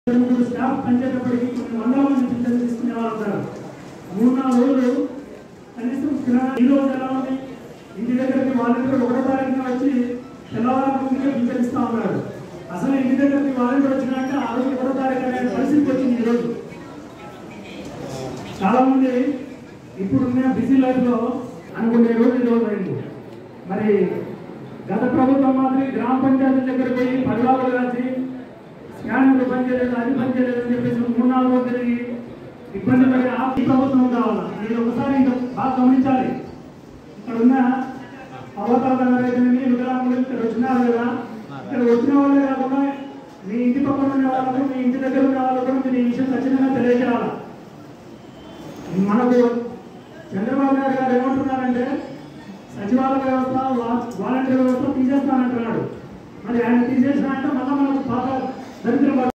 Staff పనిచేటప్పటికి కొన్ని వందల మంది పింఛన్లు తీసుకునే వాళ్ళు ఉంటారు. 3-4 రోజులు కనీసం ఈ రోజు ఎలా ఉంది, ఇంటి దగ్గరికి వాలంటీర్ 1వ తారీఖున వచ్చి తెల్లవారు ముందుగా పింఛన్ ఇస్తా ఉన్నారు. అసలు ఇంటి దగ్గరికి వాలంటీర్ వచ్చినాక ఆ రోజు 1వ తారీఖు అనే పరిస్థితి వచ్చింది. ఈరోజు చాలా మంది ఇప్పుడున్న బిజీ లైఫ్ లో అనుకునే రోజు ఈరోజు అయింది. మరి గత ప్రభుత్వం మాదిరి గ్రామ పంచాయతీ దగ్గర పోయి పడివాళ్ళు రాసి స్కానర్లు పనిచేయలేదు, అది పనిచేయలేదు అని చెప్పేసి 3-4 రోజులు తిరిగి ఇబ్బంది పడి ఈ ప్రభుత్వం కావాలా. మీరు ఒకసారి ఇంకా బాగా గమనించాలి. ఇక్కడ ఉన్న అవతారాలైతేనేమి వికలాంగులు ఇక్కడ వచ్చినారు కదా, ఇక్కడ వచ్చిన వాళ్ళే కాకుండా మీ ఇంటి పక్కన ఉన్న వాళ్ళకు, మీ ఇంటి దగ్గర ఉన్న వాళ్ళకు కూడా మీరు ఈ విషయం ఖచ్చితంగా తెలియజేయాలి. మనకు చంద్రబాబు నాయుడు గారు ఏమంటున్నారంటే సచివాలయ వ్యవస్థ, వాలంటీర్ వ్యవస్థ తీసేస్తానంటున్నాడు. మరి ఆయన తీసేసినా అంటే మళ్ళీ మనకు పాత దరిద్ర